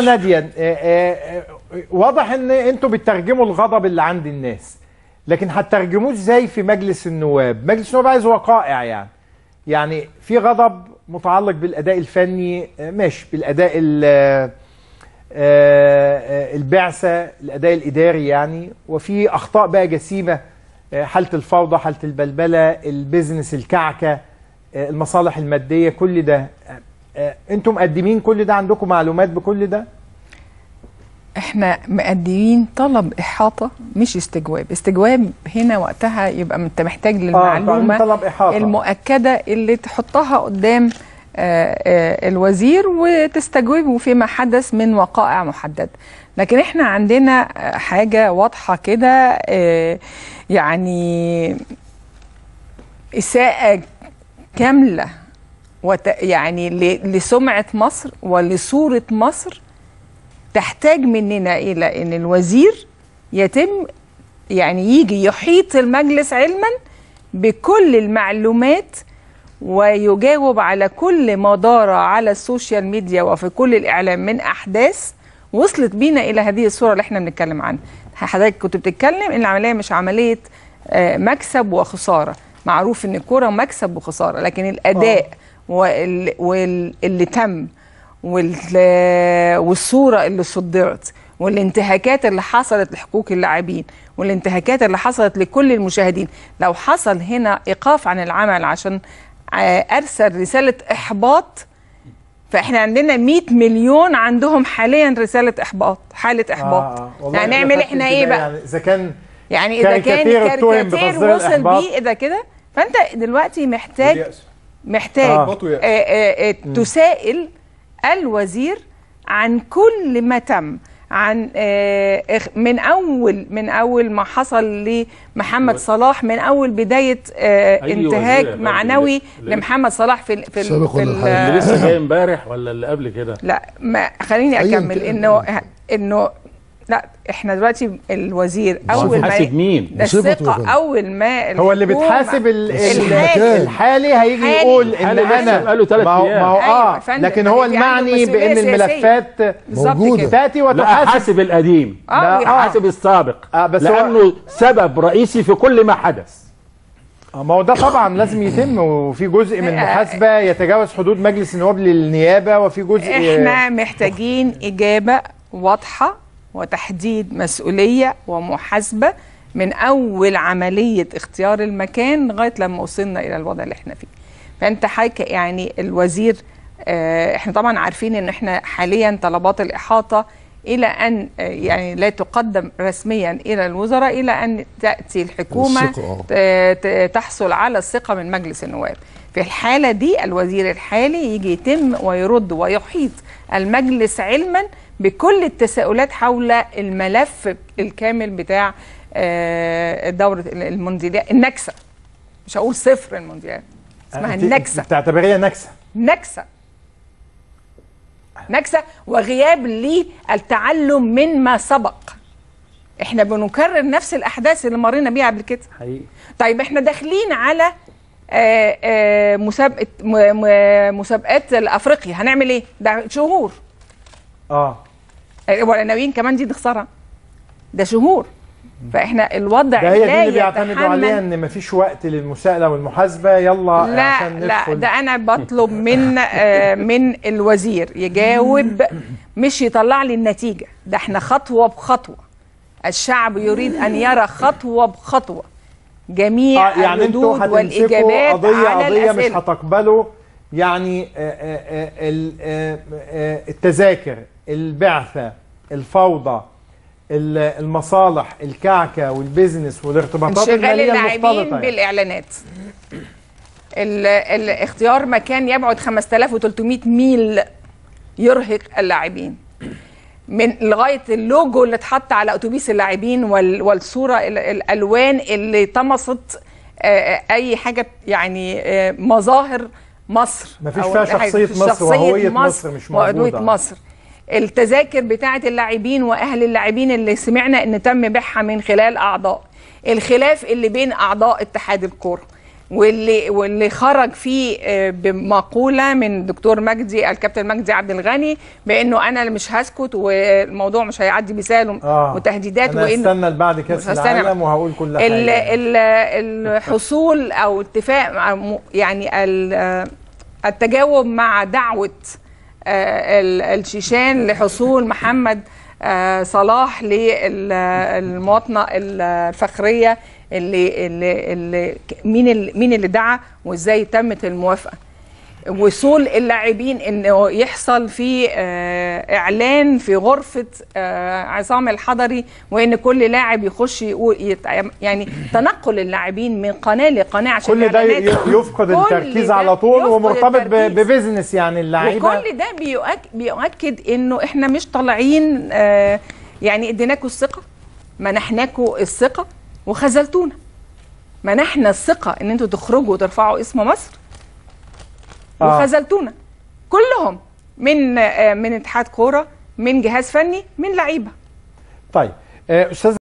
نادية، واضح ان انتوا بتترجموا الغضب اللي عند الناس، لكن هتترجموه ازاي في مجلس النواب؟ مجلس النواب عايز وقائع، يعني في غضب متعلق بالاداء الفني، ماشي، بالاداء البعثة، الاداء الاداري يعني، وفي اخطاء بقى جسيمة، حالة الفوضى، حالة البلبلة، البيزنس، الكعكة، المصالح المادية، كل ده انتم مقدمين كل ده؟ عندكم معلومات بكل ده؟ احنا مقدمين طلب احاطه مش استجواب. استجواب هنا وقتها يبقى انت محتاج للمعلومه طلب إحاطة المؤكده اللي تحطها قدام الوزير وتستجوبه فيما حدث من وقائع محدده. لكن احنا عندنا حاجه واضحه كده، يعني اساءه كامله يعني لسمعه مصر ولصوره مصر، تحتاج مننا إلى أن الوزير يتم يعني يجي يحيط المجلس علما بكل المعلومات ويجاوب على كل ما دار على السوشيال ميديا وفي كل الإعلام من أحداث وصلت بينا إلى هذه الصورة اللي احنا بنتكلم عنها. حضرتك كنت بتتكلم إن العملية مش عملية مكسب وخسارة، معروف إن الكورة مكسب وخسارة، لكن الأداء واللي تم والصورة اللي صدرت والانتهاكات اللي حصلت لحقوق اللاعبين والانتهاكات اللي حصلت لكل المشاهدين، لو حصل هنا إيقاف عن العمل عشان أرسل رسالة إحباط، فإحنا عندنا 100 مليون عندهم حاليا رسالة إحباط، حالة إحباط. هنعمل إحنا إيه بقى؟ يعني إذا كان كاريكاتير وصل بيه إذا كده، فأنت دلوقتي محتاج تسائل الوزير عن كل ما تم، عن من اول ما حصل لمحمد صلاح، من اول بدايه انتهاك معنوي لمحمد صلاح في اللي لسه جاي امبارح ولا اللي قبل كده؟ لا، ما خليني اكمل. انه لا، احنا دلوقتي الوزير اول ما مين؟ الثقه اول ما هو اللي بتحاسب الحالي هيجي يقول ان انا بقاله 3 ايام. ما هو لكن هو المعني بان الملفات موجوده تاتي وتحاسب. حاسب القديم، حاسب السابق، بس لانه سبب رئيسي في كل ما حدث. ما هو ده طبعا لازم يتم، وفي جزء من المحاسبه يتجاوز حدود مجلس النواب للنيابه، وفي جزء احنا محتاجين اجابه واضحه وتحديد مسؤولية ومحاسبة من أول عملية اختيار المكان لغاية لما وصلنا إلى الوضع اللي احنا فيه. فأنت حضرتك يعني الوزير، احنا طبعا عارفين ان احنا حاليا طلبات الإحاطة إلى أن يعني لا تقدم رسميا إلى الوزراء إلى أن تأتي الحكومة تحصل على الثقة من مجلس النواب. في الحالة دي الوزير الحالي يجي يتم ويرد ويحيط المجلس علما بكل التساؤلات حول الملف الكامل بتاع دورة المونديال، النكسة. مش هقول صفر المونديال، اسمها النكسة. بتعتبريها نكسة؟ نكسة وغياب للتعلم من ما سبق. احنا بنكرر نفس الأحداث اللي مرينا بيها قبل كده. حقيقي. طيب احنا داخلين على مسابقات الأفريقيا، هنعمل ايه؟ ده شهور. ولا ناويين كمان دي نخسرها؟ ده شهور. فاحنا الوضع ده هي دي اللي بيعتمدوا عليها ان مفيش وقت للمساءله والمحاسبه، يلا لا عشان ندخل. لا، ده انا بطلب من الوزير يجاوب، مش يطلع لي النتيجه. ده احنا خطوه بخطوه، الشعب يريد ان يرى خطوه بخطوه جميع يعني الردود والاجابات على قضية الاسئله. مش هتقبلوا يعني التذاكر، البعثة، الفوضى، المصالح، الكعكة والبيزنس والارتباطات المالية المختلطة، اللاعبين بالإعلانات، الاختيار مكان يبعد 5300 ميل يرهق اللاعبين، من لغاية اللوجو اللي اتحط على أتوبيس اللاعبين والصورة الألوان اللي طمست أي حاجة، يعني مظاهر مصر، مفيش فيها شخصية مصر وهوية مصر مش موجودة. مصر، التذاكر بتاعة اللاعبين وأهل اللاعبين اللي سمعنا إن تم بيعها من خلال أعضاء، الخلاف اللي بين أعضاء اتحاد الكرة، واللي خرج فيه بمقوله من الدكتور مجدي الكابتن مجدي عبد الغني بانه انا مش هسكت والموضوع مش هيعدي بسال وتهديدات. انا هستنى بعد كاس العالم وهقول كل حاجه. الحصول او اتفاق يعني التجاوب مع دعوه الشيشان لحصول محمد صلاح للمواطنه الفخريه اللي مين اللي دعا وازاي تمت الموافقه. وصول اللاعبين انه يحصل في اعلان في غرفه عصام الحضري وان كل لاعب يخش يقول يعني تنقل اللاعبين من قناه لقناه عشان كل ده يفقد التركيز على طول ومرتبط ببزنس يعني اللعيبه. وكل ده بيؤكد انه احنا مش طالعين يعني اديناكوا الثقه منحناكوا الثقه وخذلتونا. منحنا الثقه ان انتوا تخرجوا وترفعوا اسم مصر وخذلتونا كلهم من اتحاد كوره من جهاز فني من لعيبه. طيب استاذ